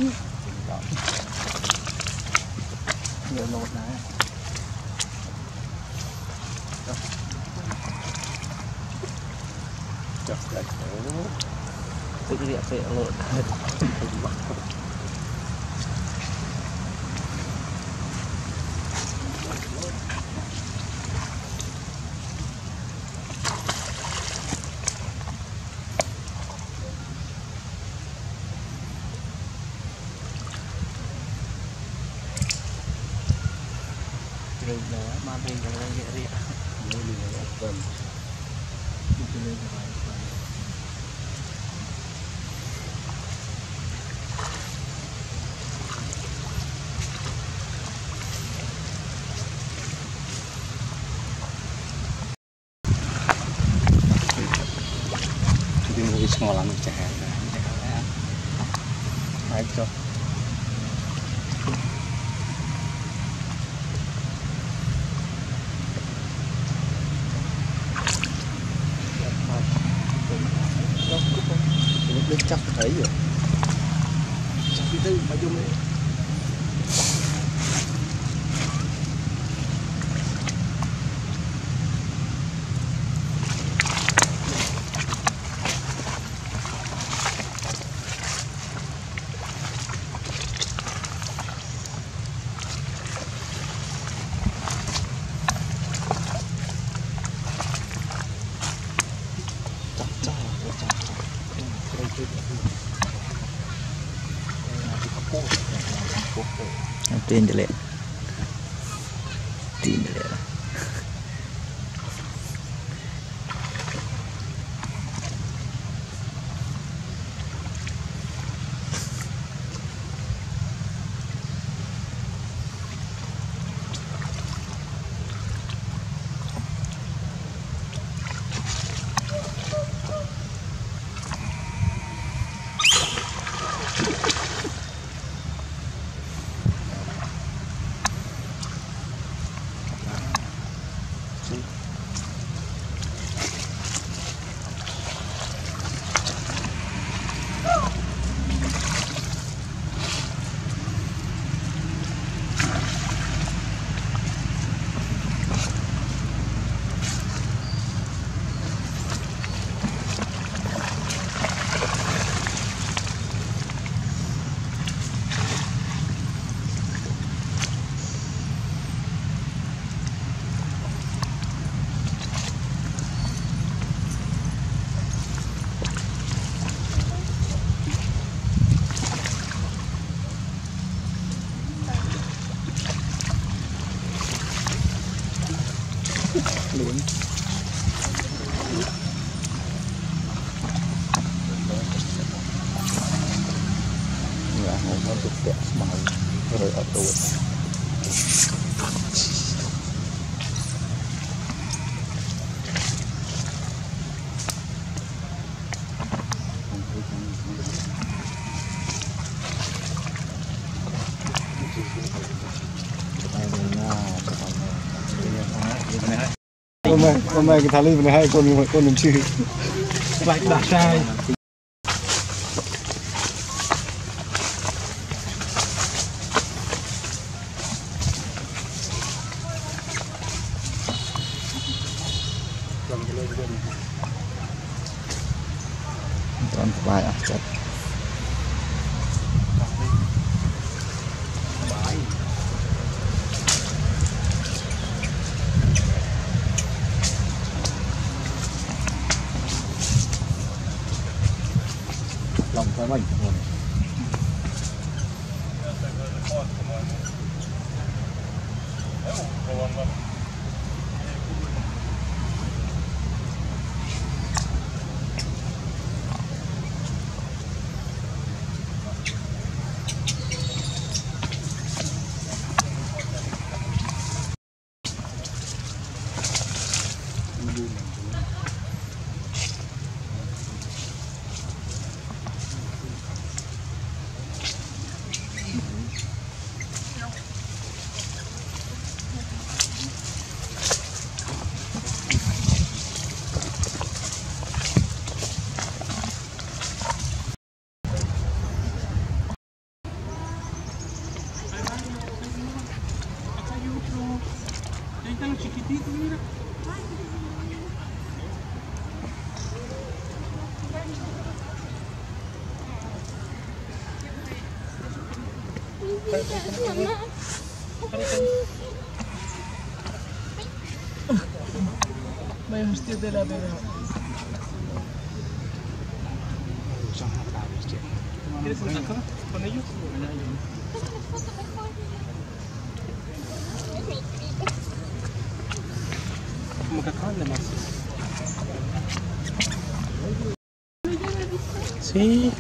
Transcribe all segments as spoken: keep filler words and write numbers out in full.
nhiều lột này chặt lại tự địa sẽ lột rồi đó mà mình còn đang dễ đi mới đi vào tuần đi lên vài tuần đi mua small lắm chả hạn hai cho chắc thấy rồi chắc đi tư mà dùng đấy tin được lệ tin được lệ luôn là một con tục đẹp màu rồi ở tuổi hôm nay hôm nay cái thằng lên hai con con mình chưa lại đã sai con bài à chết lòng phải bành luôn May hostia de la vera. ¿Quieres una cara con ellos? Como que acaban de más. Sí.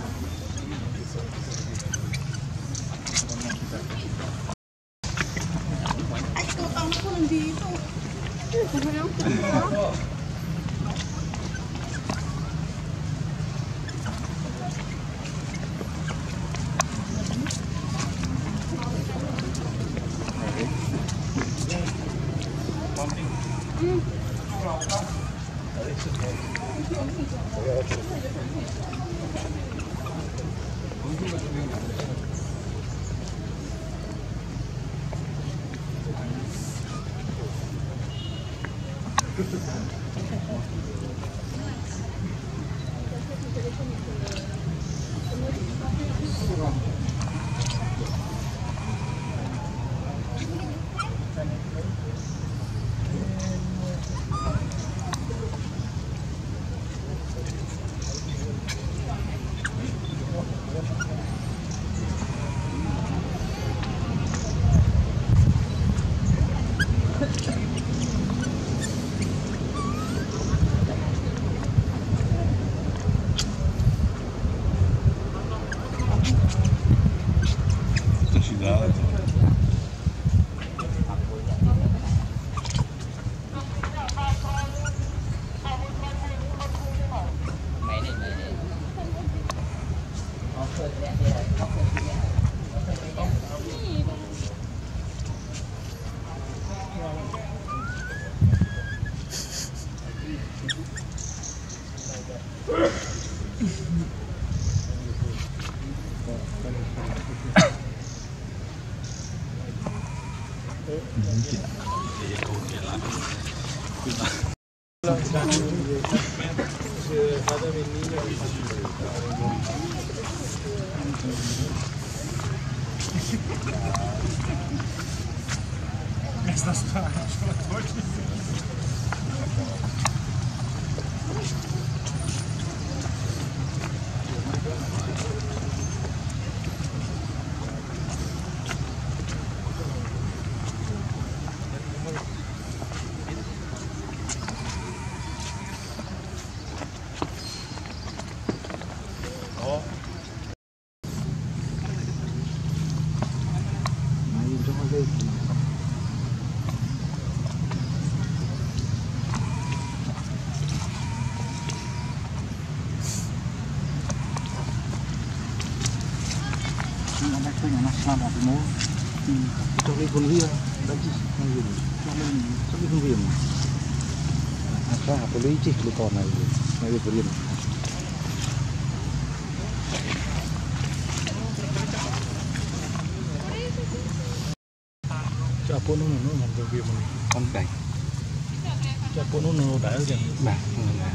Estas para sama Timo cho cái con riêng đó chứ không dùng cho mình cho cái con riêng à sao cái lấy chỉ cái con này này cái riêng cho pun nó nó làm cái việc này con cảnh cho pun nó đã rồi bà